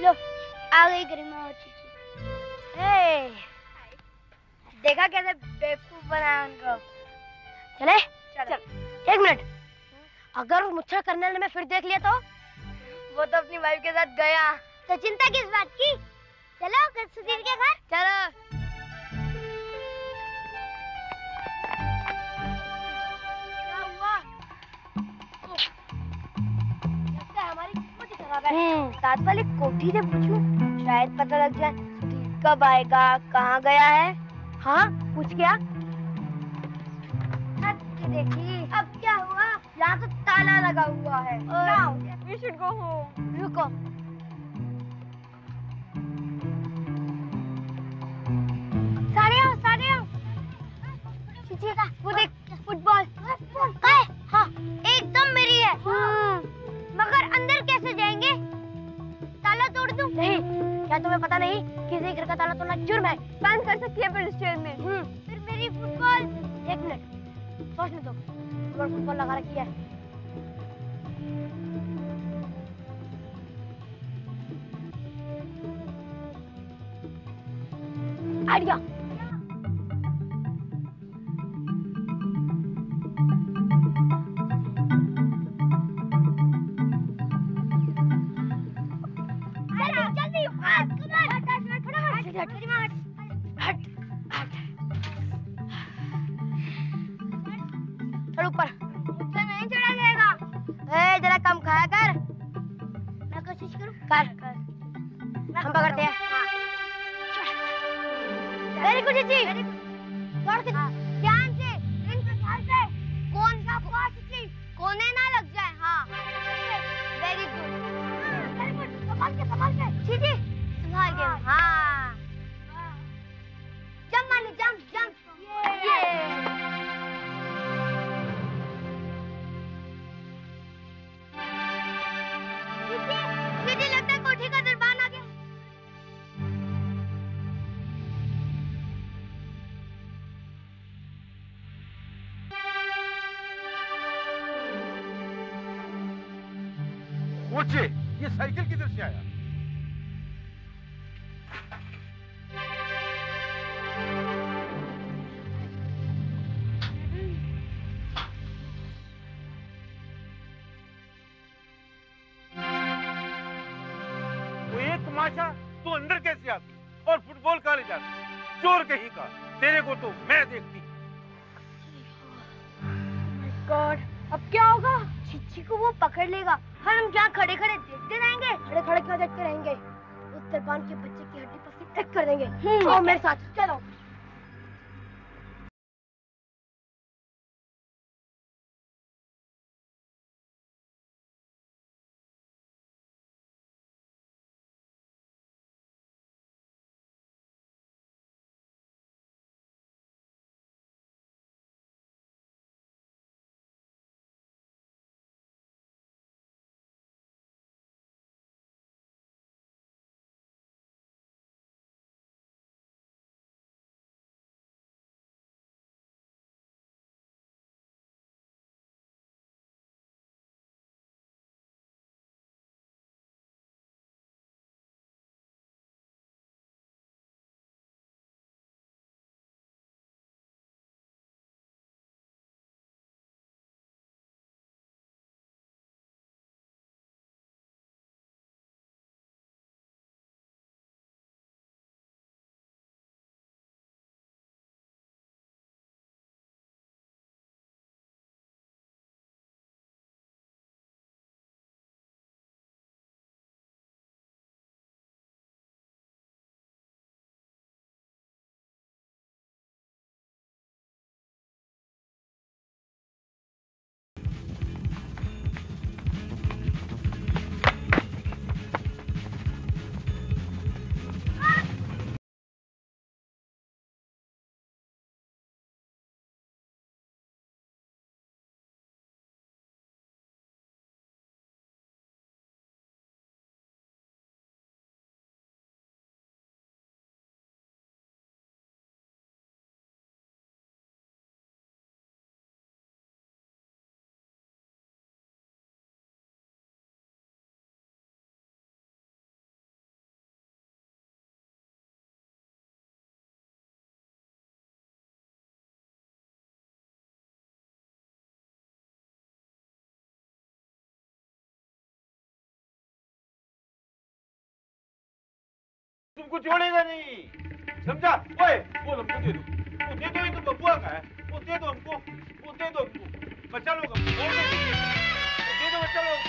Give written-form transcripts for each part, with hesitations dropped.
लो आ गई गरिमा और चीची। ए, देखा कैसे बेवकूफ बनाया उनको। चले चल। एक मिनट, अगर उस मुच्छर कर्नल ने मैं फिर देख लिया तो? वो तो अपनी वाइफ के साथ गया। तो चिंता किस बात की? चलो सुधीर के घर चलो। क्या हुआ? लगता है हमारी किस्मत ही खराब है। साथ वाली कोठी से पूछूं, शायद पता लग जाए सुधीर कब आएगा, कहाँ गया है। हाँ पूछ क्या? देखी अब क्या हुआ? यहाँ तो ताला लगा हुआ है। Now we should go home. रुको। सारे आओ। चीची का वो देख फुटबॉल। है? हाँ एकदम मेरी है। मगर अंदर कैसे जाएंगे? ताला तोड़ दूं? नहीं, क्या तुम्हें पता नहीं किसी घर का ताला तोड़ना जुर्म है? बंद कर सकती है पुलिस स्टेशन में। फिर मेरी फुटबॉल। एक मिनट सोचने दो, फुटबॉल लगा रखी है। आइडिया। जल्दी हट चल ऊपर। मुझसे नहीं चढ़ा जाएगा। ए जरा कम खाया कर। मैं कोशिश करूं? कर। हम पकड़ते हैं। Very good Chichi. ध्यान से, कौन सा चीची कोने ना लग जाए। हाँ वेरी गुड। संभाल के चीची, संभाल के। हाँ जंप मानी, जंप। चीची लगता है कोठी का दरबान आ गया। मुझे ये साइकिल किधर से आया? वो एक तमाशा, तू अंदर कैसे आती और फुटबॉल कहाँ ले जाती? चोर कहीं का, तेरे को तो मैं देखती। गॉड, अब क्या होगा? चिच्ची को वो पकड़ लेगा और हम क्या खड़े देखते रहेंगे? खड़े क्यों देखते रहेंगे? उस दरबान के बच्चे की हड्डी पसली एक कर देंगे। आओ मेरे साथ चलो। तुमको छोड़ेगा नहीं, समझा? ओए, वो हमको दे दो, वो दे दो, ये तो बबुआ का है, वो दे दो हमको, वो दे दो हमको, बच्चा लोग हमको, वो दे दो बच्चा लोग।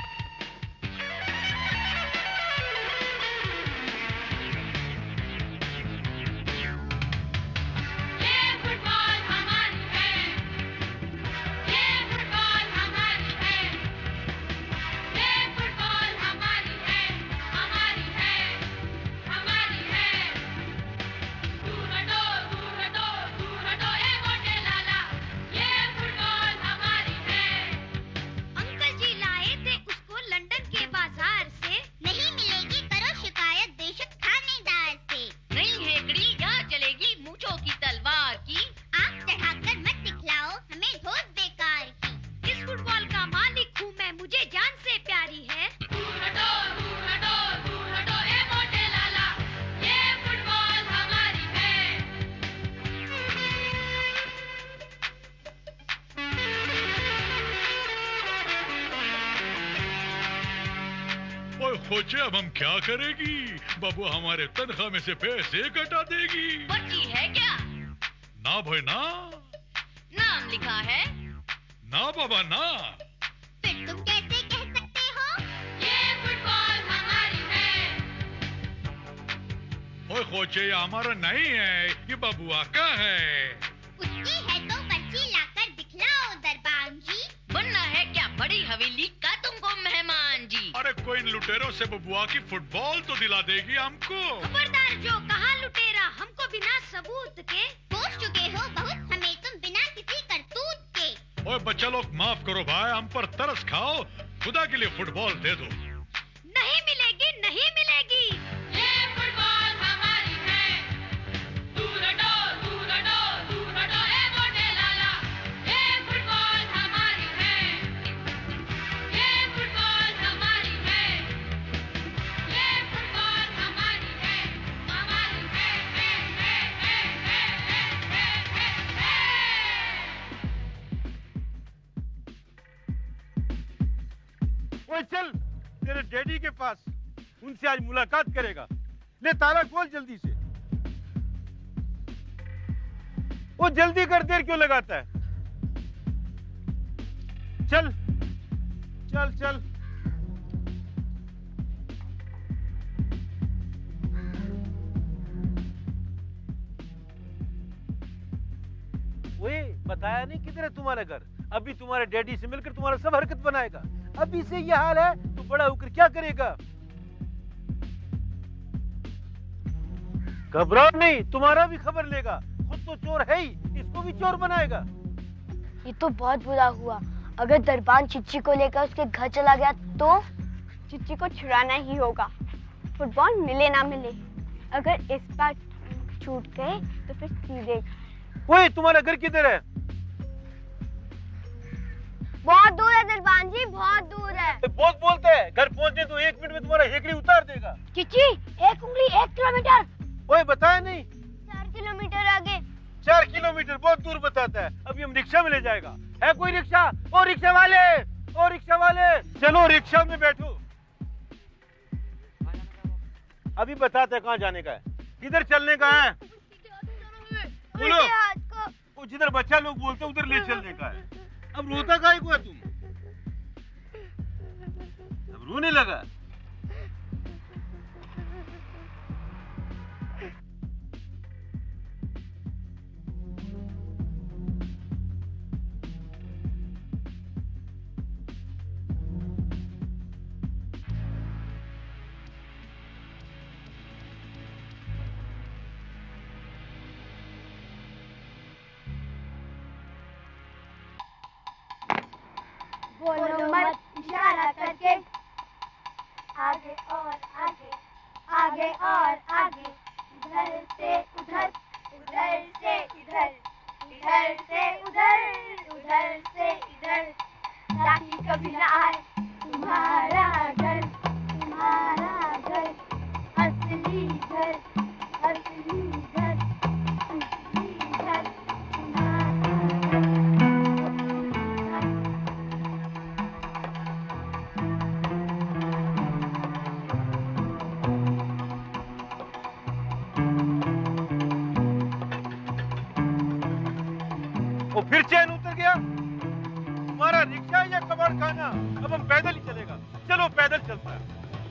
खोचे अब हम क्या करेगी? बबुआ हमारे तनख्वाह में से पैसे कटा देगी। पर्ची है क्या? ना भाई ना। नाम लिखा है? ना बाबा ना। फिर तुम कैसे कह सकते हो ये फुटबॉल हमारी है? ओए खोचे, ये हमारा नहीं है, ये बबुआ का है। उसकी है तो पर्ची लाकर दिखलाओ दरबान जी। बनना है क्या बड़ी हवेली का तुमको मेहमान जी? अरे कोई इन लुटेरों से बबुआ की फुटबॉल तो दिला देगी हमको। खबरदार जो कहा लुटेरा, हमको बिना सबूत के पूछ चुके हो बहुत हमें तुम बिना किसी करतूत के। ओए बच्चा लोग माफ करो भाई, हम पर तरस खाओ, खुदा के लिए फुटबॉल दे दो। नहीं मिलेगी, नहीं मिलेगी। ये फुटबॉल हमारी है। दूर हटो, दूर हटो, दूर हटो ए मोटे लाला। ये फुटबॉल हमारी है। ये फुटबॉल हमारी है। ये फुटबॉल हमारी है। हमारी ओए चल, तेरे डैडी के पास, उनसे आज मुलाकात करेगा। ले ताला खोल जल्दी से। वो जल्दी कर, देर क्यों लगाता है? चल चल चल। ओए, बताया नहीं किधर है तुम्हारा घर? अभी तुम्हारे डैडी से मिलकर तुम्हारा सब हरकत बनाएगा। अभी से ये हाल है तो बड़ा होकर क्या करेगा? घबराओ नहीं, तुम्हारा भी खबर लेगा। खुद तो चोर है ही, इसको भी चोर बनाएगा। ये तो बहुत बुरा हुआ। अगर दरबान चिच्ची को लेकर उसके घर चला गया तो चिच्ची को छुड़ाना ही होगा, फुटबॉल मिले ना मिले। अगर इस बार छूट गए तो फिर सीधे। ओए, तुम्हारा घर किधर है? बहुत दूर है दरबान जी, बहुत दूर है। बहुत बोलते हैं, घर पहुंचने तो 1 मिनट में तुम्हारा हेकड़ी उतार देगा। चिच्ची, 1 उंगली 1 किलोमीटर। ओए, बताया नहीं? 4 किलोमीटर आगे। 4 किलोमीटर बहुत दूर बताता है। अभी हम रिक्शा में ले जाएगा। है कोई रिक्शा? ओ रिक्शा वाले, ओ रिक्शा वाले, चलो रिक्शा में बैठो। अभी बताते कहाँ जाने का है, किधर चलने का है? बोलो। वो जिधर बच्चा लोग बोलते उधर ले चलने का है। अब रोता काहे को है तुम? अब रोने लगा? बोलो मत इशारा करके, आगे और आगे, आगे और आगे, इधर से उधर, उधर से इधर, इधर से उधर, उधर से इधर, ताकि कभी ना आए तुम्हारा घर, तुम्हारा घर, असली घर, असली घर, असली घर, फिर चैन उतर गया। तुम्हारा रिक्शा या कबाड़ खाना, अब हम पैदल ही चलेगा। चलो पैदल चलता है।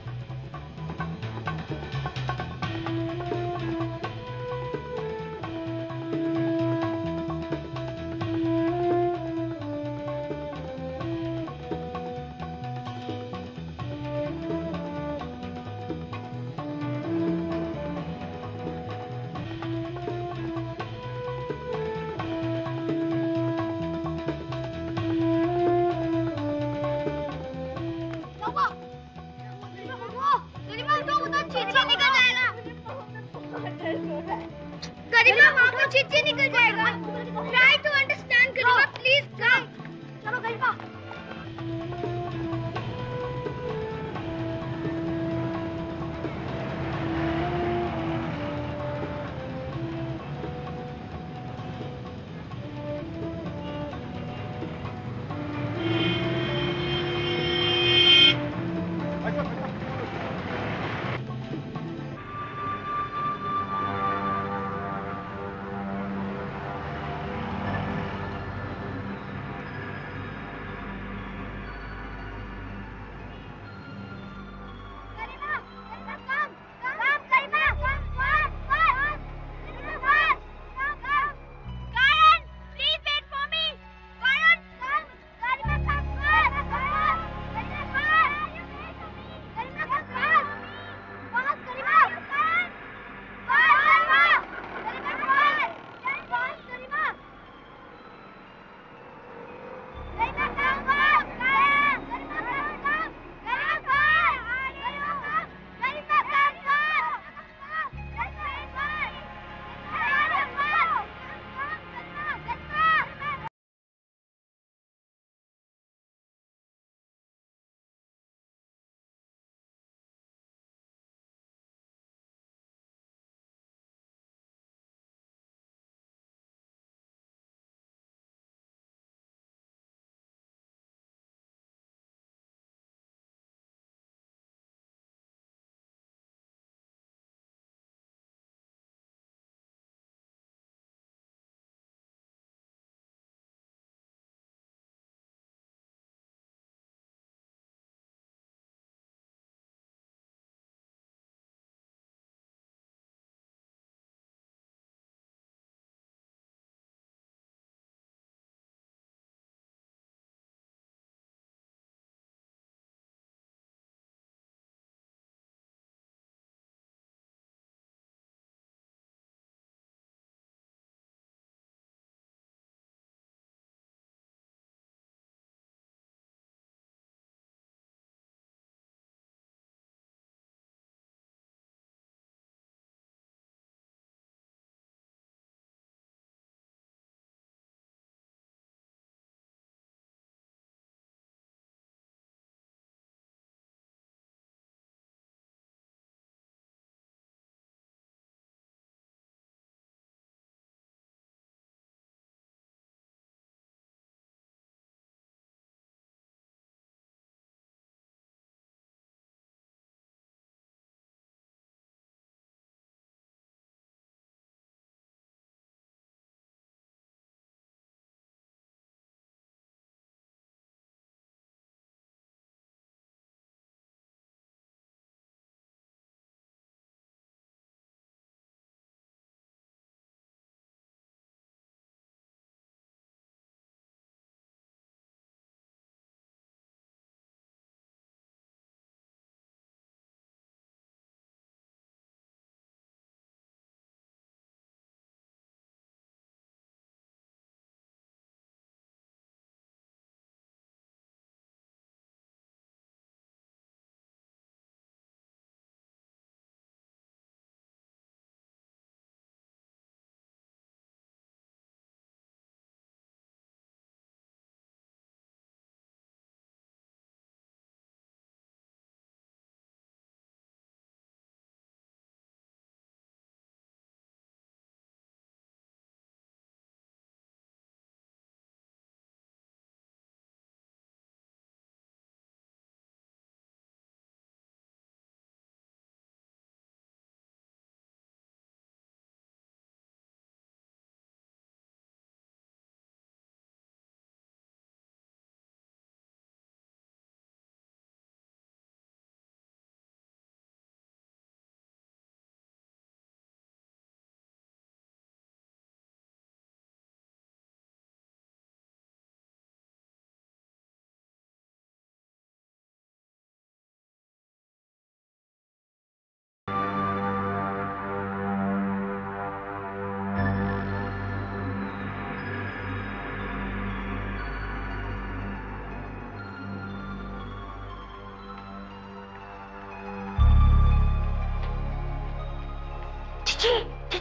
गरिमा वहाँ पर चिट्ठी निकल जाएगा। Try to understand, Garima, please come. चलो गरिमा।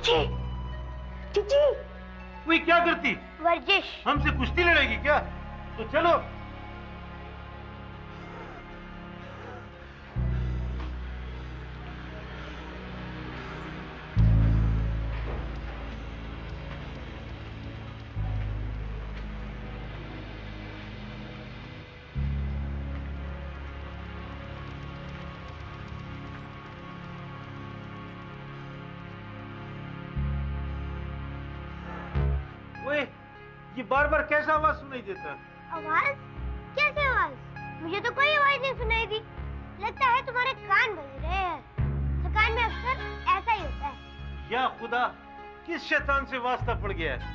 चिची, चिची, वही क्या करती? वर्जिश। हमसे कुश्ती लड़ेगी क्या? तो चलो। ये बार बार कैसा आवाज सुनाई देता? आवाज? कैसे आवाज? मुझे तो कोई आवाज नहीं सुनाई दी। लगता है तुम्हारे कान बज रहे हैं। थकान में अक्सर ऐसा ही होता है। या खुदा, किस शैतान से वास्ता पड़ गया है?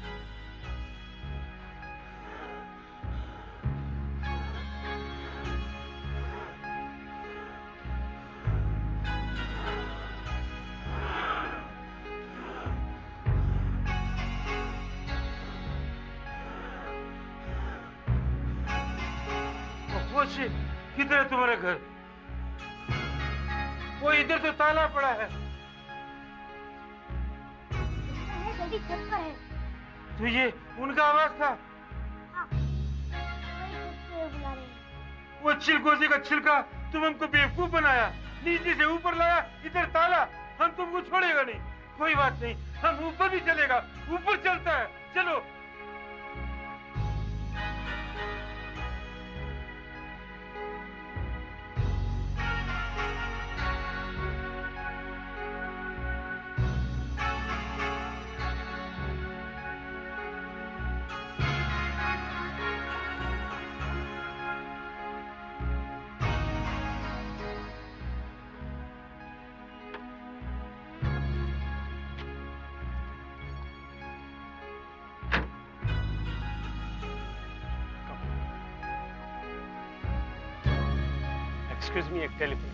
किधर है तुम्हारा घर? वो इधर तो ताला पड़ा है। जल्दी छत पर है। तो ये उनका आवाज था? हाँ, बुला रहे हैं। वो छिलकोजी का छिलका, तुम हमको बेवकूफ बनाया, नीचे से ऊपर लाया, इधर ताला। हम तुमको छोड़ेगा नहीं। कोई बात नहीं, हम ऊपर भी चलेगा। ऊपर चलता है, चलो। एक्सक्यूज मी, एक telephone.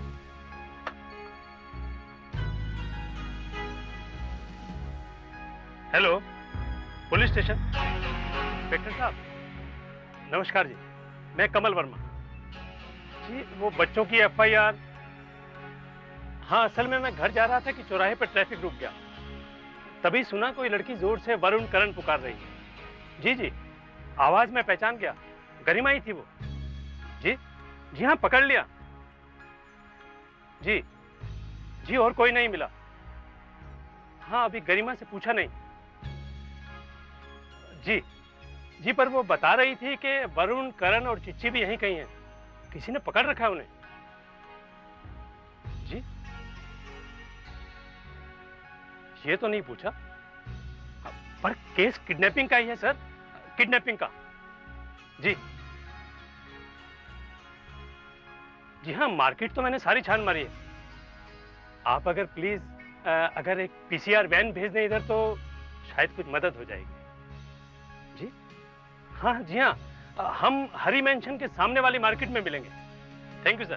Hello, police station. Inspector साहब नमस्कार जी, मैं कमल वर्मा जी। वो बच्चों की एफआईआर। हाँ, असल में मैं घर जा रहा था कि चौराहे पर ट्रैफिक रुक गया, तभी सुना कोई लड़की जोर से वरुण करण पुकार रही है। जी जी, आवाज में पहचान गया, गरिमा ही थी वो। जी जी हाँ, पकड़ लिया। जी जी, और कोई नहीं मिला। हाँ, अभी गरिमा से पूछा नहीं। जी जी, पर वो बता रही थी कि वरुण, करण और चिच्ची भी यहीं कहीं हैं। किसी ने पकड़ रखा है उन्हें। जी, ये तो नहीं पूछा, पर केस किडनैपिंग का ही है सर, किडनैपिंग का। जी जी हाँ, मार्केट तो मैंने सारी छान मारी है। आप अगर प्लीज अगर एक पीसीआर वैन भेज दें इधर तो शायद कुछ मदद हो जाएगी। जी हाँ, जी हाँ, हम हरी मेंशन के सामने वाली मार्केट में मिलेंगे। Thank you sir.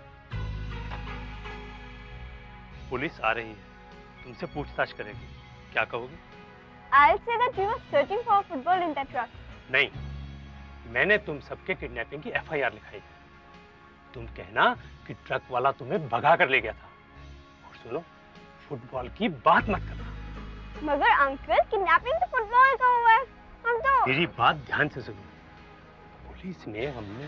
पुलिस आ रही है, तुमसे पूछताछ करेगी, क्या कहोगे? I'll say that we were searching for football in that truck. नहीं, मैंने तुम सबके किडनैपिंग की एफआईआर लिखाई है। तुम कहना कि ट्रक वाला तुम्हें भगा कर ले गया था। और सुनो, फुटबॉल की बात मत करना। मगर अंकल, किडनैपिंग तो फुटबॉल का हुआ है। हम तो मेरी बात ध्यान से सुनो। पुलिस में हमने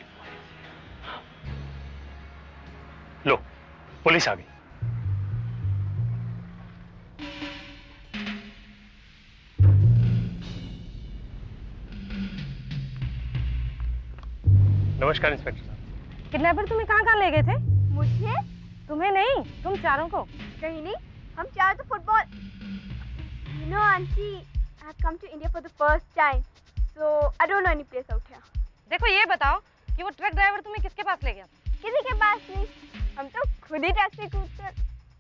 लो, पुलिस आ गई। नमस्कार इंस्पेक्टर साहब। किडनैपर तुम्हें कहाँ ले गए थे? मुझे? तुम्हें नहीं, तुम चारों को। कहीं नहीं, हम चार तो football. You know, Auntie, I have come to India for the first time, so I don't know any place out here. देखो, ये बताओ कि वो ट्रक ड्राइवर तुम्हें किसके पास ले गया? किसी के पास नहीं, हम तो खुद ही टैक्सी कूदकर।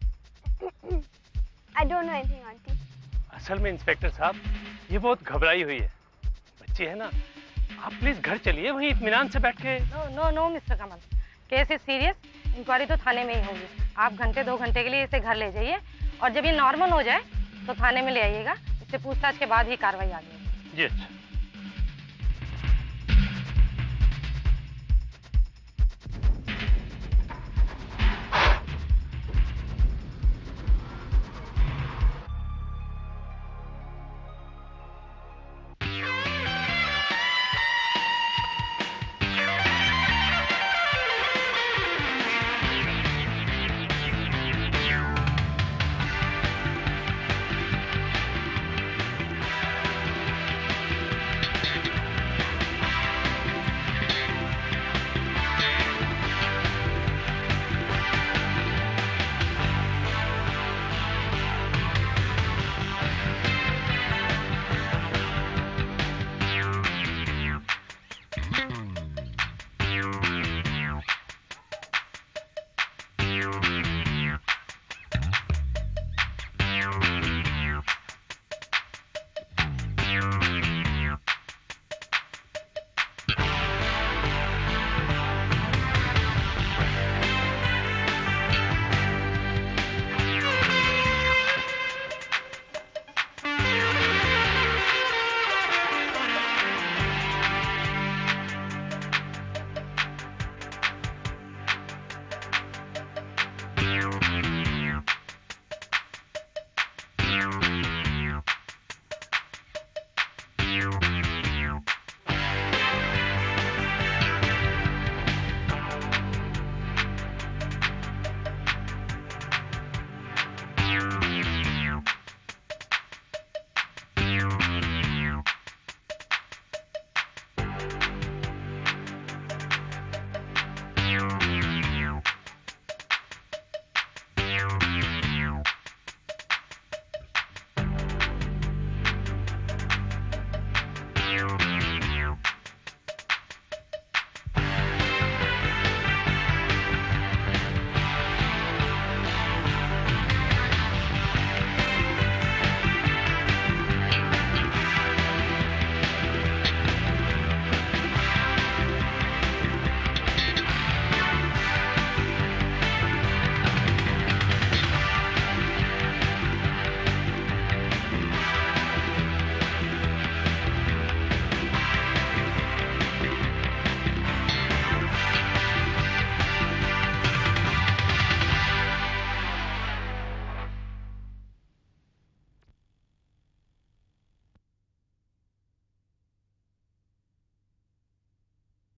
I don't know anything, Auntie. असल में इंस्पेक्टर साहब, ये बहुत घबराई हुई है। बच्ची है ना, आप प्लीज घर चलिए, वहीं इत्मीनान से बैठ के। No no no mister Kamal, case is serious. Inquiry तो थाने में ही होगी। आप घंटे 2 घंटे के लिए इसे घर ले जाइए, और जब ये नॉर्मल हो जाए तो थाने में ले आइएगा। इससे पूछताछ के बाद ही कार्रवाई आगे। जी अच्छा।